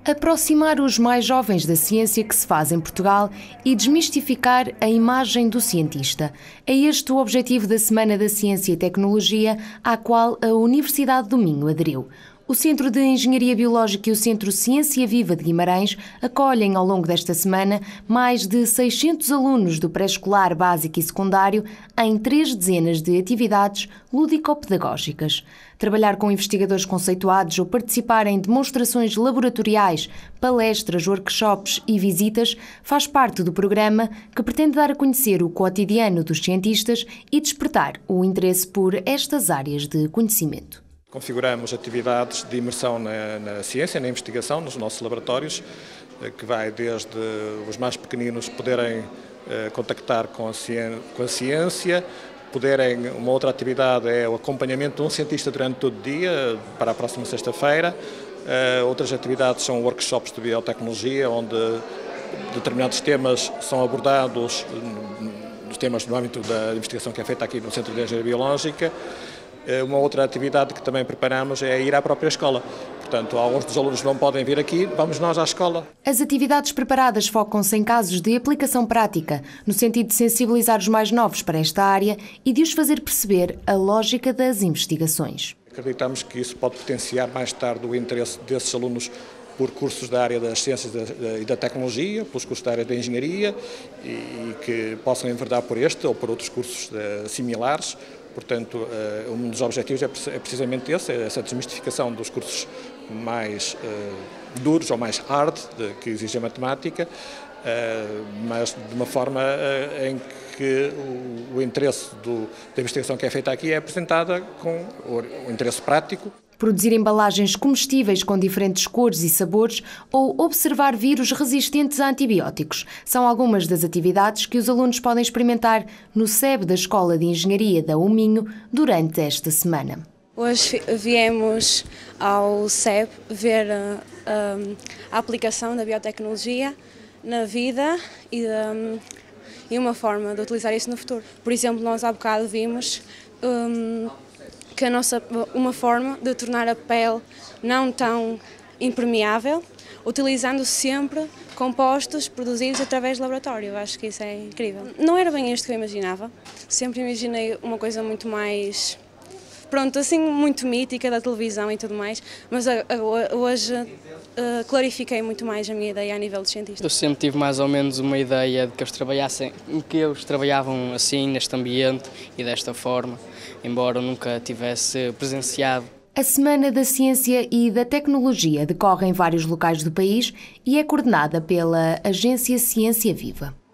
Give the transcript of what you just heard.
Aproximar os mais jovens da ciência que se faz em Portugal e desmistificar a imagem do cientista. É este o objetivo da Semana da Ciência e Tecnologia, à qual a Universidade do Minho aderiu. O Centro de Engenharia Biológica e o Centro Ciência Viva de Guimarães acolhem ao longo desta semana mais de 600 alunos do pré-escolar básico e secundário em 3 dezenas de atividades lúdico-pedagógicas. Trabalhar com investigadores conceituados ou participar em demonstrações laboratoriais, palestras, workshops e visitas faz parte do programa que pretende dar a conhecer o cotidiano dos cientistas e despertar o interesse por estas áreas de conhecimento. Configuramos atividades de imersão na ciência, na investigação, nos nossos laboratórios, que vai desde os mais pequeninos poderem contactar com a ciência, uma outra atividade é o acompanhamento de um cientista durante todo o dia, para a próxima sexta-feira. Outras atividades são workshops de biotecnologia, onde determinados temas são abordados, os temas no âmbito da investigação que é feita aqui no Centro de Engenharia Biológica. Uma outra atividade que também preparamos é ir à própria escola. Portanto, alguns dos alunos não podem vir aqui, vamos nós à escola. As atividades preparadas focam-se em casos de aplicação prática, no sentido de sensibilizar os mais novos para esta área e de os fazer perceber a lógica das investigações. Acreditamos que isso pode potenciar mais tarde o interesse desses alunos por cursos da área das ciências e da tecnologia, pelos cursos da área da engenharia e que possam enverdar por este ou por outros cursos similares. Portanto, um dos objetivos é precisamente esse, essa desmistificação dos cursos mais duros ou mais hard, que exigem matemática, mas de uma forma em que o interesse da investigação que é feita aqui é apresentada com o interesse prático. Produzir embalagens comestíveis com diferentes cores e sabores ou observar vírus resistentes a antibióticos são algumas das atividades que os alunos podem experimentar no SEB da Escola de Engenharia da Minho durante esta semana. Hoje viemos ao SEB ver a aplicação da biotecnologia na vida e uma forma de utilizar isso no futuro. Por exemplo, nós há bocado vimos que uma forma de tornar a pele não tão impermeável, utilizando sempre compostos produzidos através de laboratório. Eu acho que isso é incrível. Não era bem isto que eu imaginava. Sempre imaginei uma coisa muito mais, assim, muito mítica da televisão e tudo mais, mas hoje clarifiquei muito mais a minha ideia a nível de cientista. Eu sempre tive mais ou menos uma ideia de que eles trabalhavam assim, neste ambiente e desta forma, embora eu nunca tivesse presenciado. A Semana da Ciência e da Tecnologia decorre em vários locais do país e é coordenada pela Agência Ciência Viva.